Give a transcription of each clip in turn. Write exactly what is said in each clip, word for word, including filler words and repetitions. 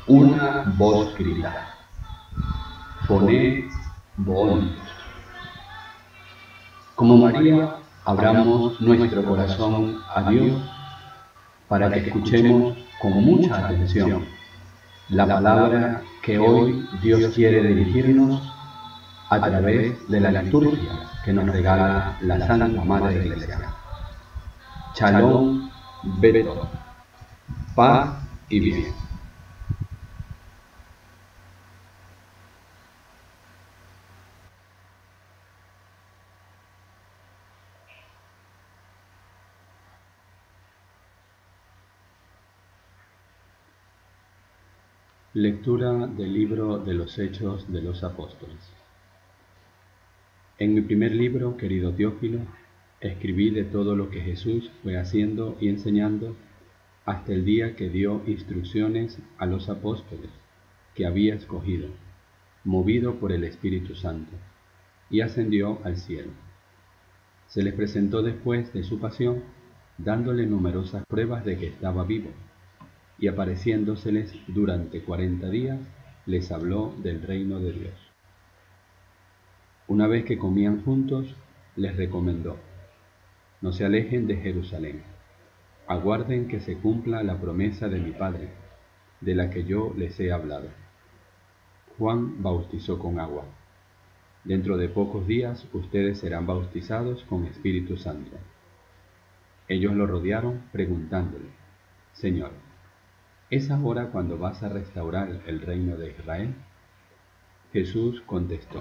Una voz grita: Phoné bonus. Como María, abramos nuestro corazón a Dios para que escuchemos con mucha atención la palabra que hoy Dios quiere dirigirnos a través de la liturgia que nos regala la Santa Madre Iglesia. Shalom, Beto, paz y bien. Lectura del libro de los Hechos de los Apóstoles. En mi primer libro, querido Teófilo, escribí de todo lo que Jesús fue haciendo y enseñando hasta el día que dio instrucciones a los apóstoles que había escogido, movido por el Espíritu Santo, y ascendió al cielo. Se les presentó después de su pasión, dándole numerosas pruebas de que estaba vivo, y apareciéndoseles durante cuarenta días, les habló del reino de Dios. Una vez que comían juntos, les recomendó: no se alejen de Jerusalén, aguarden que se cumpla la promesa de mi Padre, de la que yo les he hablado. Juan bautizó con agua. Dentro de pocos días ustedes serán bautizados con Espíritu Santo. Ellos lo rodearon preguntándole: Señor, ¿es ahora cuando vas a restaurar el reino de Israel? Jesús contestó: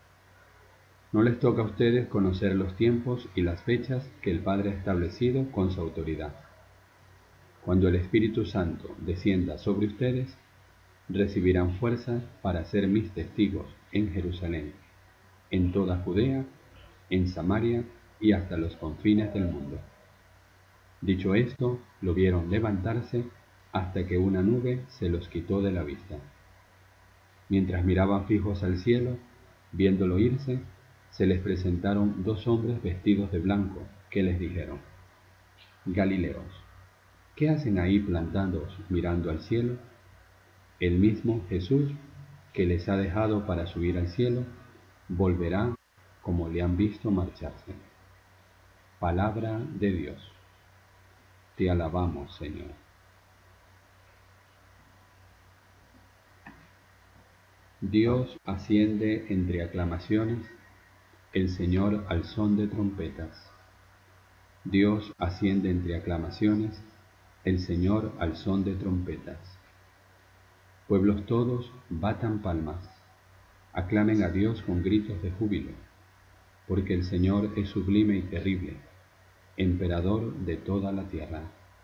no les toca a ustedes conocer los tiempos y las fechas que el Padre ha establecido con su autoridad. Cuando el Espíritu Santo descienda sobre ustedes, recibirán fuerza para ser mis testigos en Jerusalén, en toda Judea, en Samaria y hasta los confines del mundo. Dicho esto, lo vieron levantarse hasta que una nube se los quitó de la vista. Mientras miraban fijos al cielo, viéndolo irse, se les presentaron dos hombres vestidos de blanco, que les dijeron: Galileos, ¿qué hacen ahí plantados mirando al cielo? El mismo Jesús, que les ha dejado para subir al cielo, volverá como le han visto marcharse. Palabra de Dios. Te alabamos, Señor. Dios asciende entre aclamaciones, el Señor al son de trompetas. Dios asciende entre aclamaciones, el Señor al son de trompetas. Pueblos todos, batan palmas, aclamen a Dios con gritos de júbilo, porque el Señor es sublime y terrible, emperador de toda la tierra.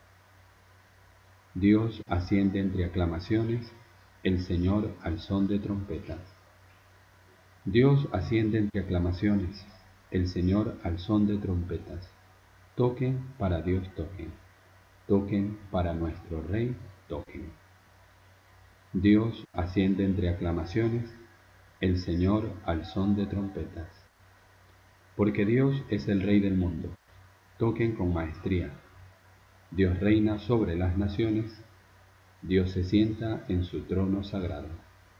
Dios asciende entre aclamaciones, el Señor al son de trompetas. Dios asciende entre aclamaciones, el Señor al son de trompetas. Toquen para Dios, toquen, toquen para nuestro Rey, toquen. Dios asciende entre aclamaciones, el Señor al son de trompetas. Porque Dios es el Rey del mundo, toquen con maestría. Dios reina sobre las naciones, Dios se sienta en su trono sagrado.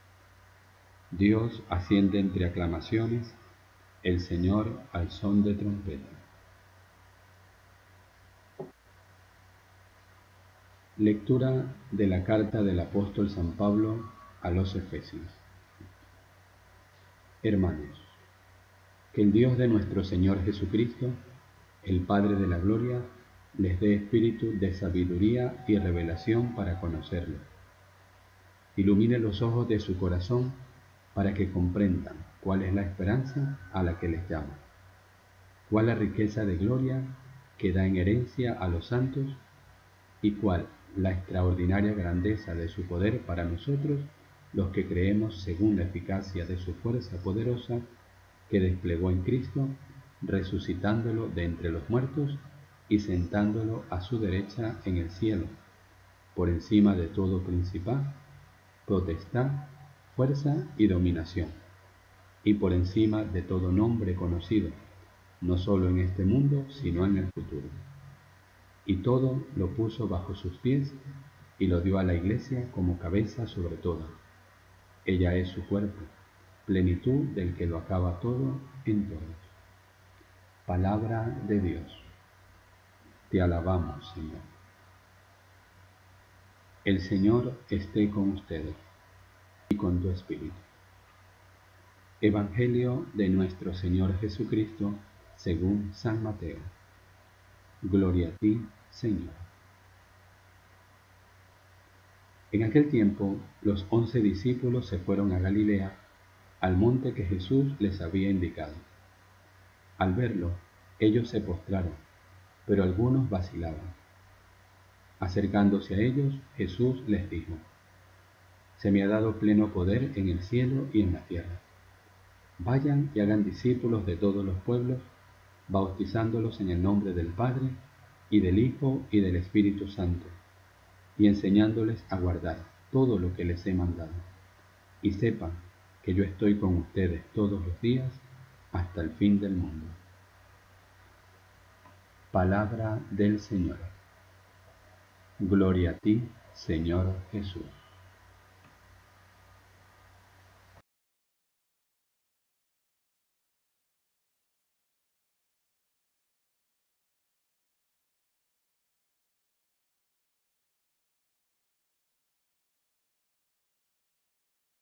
Dios asciende entre aclamaciones, el Señor al son de trompeta. Lectura de la carta del apóstol San Pablo a los Efesios. Hermanos, que el Dios de nuestro Señor Jesucristo, el Padre de la Gloria, les dé espíritu de sabiduría y revelación para conocerlo. Ilumine los ojos de su corazón para que comprendan cuál es la esperanza a la que les llama, cuál la riqueza de gloria que da en herencia a los santos y cuál la extraordinaria grandeza de su poder para nosotros, los que creemos según la eficacia de su fuerza poderosa que desplegó en Cristo, resucitándolo de entre los muertos y sentándolo a su derecha en el cielo, por encima de todo principado, potestad, fuerza y dominación, y por encima de todo nombre conocido, no solo en este mundo, sino en el futuro. Y todo lo puso bajo sus pies, y lo dio a la Iglesia como cabeza sobre toda. Ella es su cuerpo, plenitud del que lo acaba todo en todos. Palabra de Dios. Te alabamos, Señor. El Señor esté con ustedes y con tu espíritu. Evangelio de nuestro Señor Jesucristo según San Mateo. Gloria a ti, Señor. En aquel tiempo, los once discípulos se fueron a Galilea, al monte que Jesús les había indicado. Al verlo, ellos se postraron, pero algunos vacilaban. Acercándose a ellos, Jesús les dijo: Se me ha dado pleno poder en el cielo y en la tierra. Vayan y hagan discípulos de todos los pueblos, bautizándolos en el nombre del Padre, y del Hijo, y del Espíritu Santo, y enseñándoles a guardar todo lo que les he mandado. Y sepan que yo estoy con ustedes todos los días hasta el fin del mundo. Palabra del Señor. Gloria a ti, Señor Jesús.